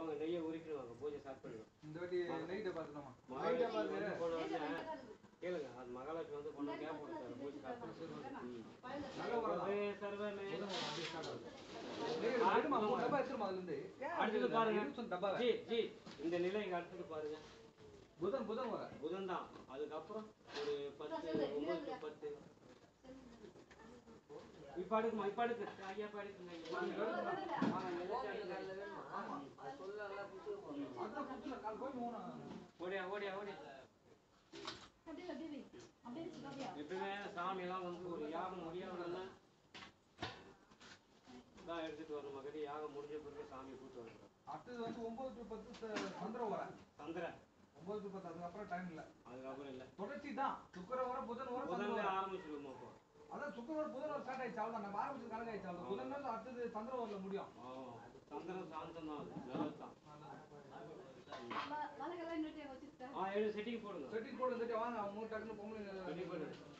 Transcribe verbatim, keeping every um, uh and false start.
வாங்க நெய்யை உரிக்கணும் வாங்க பூஜை ஸ்டார்ட் பண்ணுங்க. இந்த வாட்டி நெய் டப்பா தரமா? மகாலட்சுமி வந்து போன உடனே கேளுங்க அது மகாலட்சுமி வந்து பொண்ணு கேப் கொடுத்தாரு பூஜை ஸ்டார்ட் பண்ணுங்க. நல்ல வரலாம். சர்வமே மூணு டப்பா எடுத்துமா அதுல இருந்து. அடுத்து பாருங்க டப்பா. ஜி ஜி இந்த நிலைக்கு அடுத்து பாருங்க. புதன் புதன் வர. புதன் தான். அதுக்கு அப்புறம் ஒரு பத்து ஒன்பது பத்து இப்ப அடுக்குமா இப்ப அடுக்கு ஐயா படுக்குங்க. ஆமா அது சொல்லல புத்து அத புத்துல கால் போய் மூணு ஓடியா ஓடியா ஓடி அப்படியே அப்படியே அப்படியே சிவாதியா இப்பவே சாமி எல்லாம் வந்து ஒரு யாகம் முடியாதனால தான் எடுத்துட்டு வரணும் மகடி யாகம் முடிஞ்ச பிறகு சாமி கூட்டு வரணும். அடுத்தது வந்து ஒன்பது டு பத்து சந்திர வர சந்திர ஒன்பது டு பத்து அதுக்கப்புறம் டைம் இல்லை. அதுக்கப்புறம் இல்லை தொடர்ச்சி தான் சுக்கர வர புதன் வர புதன்ல ஆரம்பிச்சிருவோம். அப்போ அதான் சுக்கரவர் புதன் வர ஸ்டார்ட் ஆயிடுச்சு அவ்வளோதான். நம்ம ஆரம்பிச்சது கணக்கு ஆயிடுச்சு அவ்வளோ. புதன் அடுத்தது சந்திர வரல முடியும். சந்திரன் சாந்தம் தான் நல்லது தான். வலகெல்லாம் இன்னொரு வச்சுட்டேன். ஆ ஏழு செட்டிங் போடுங்க. செட்டிங் போடுங்க வாங்க அவங்க மூணு டக்குன்னு பொம்பளை செட்டிங் போடுங்க.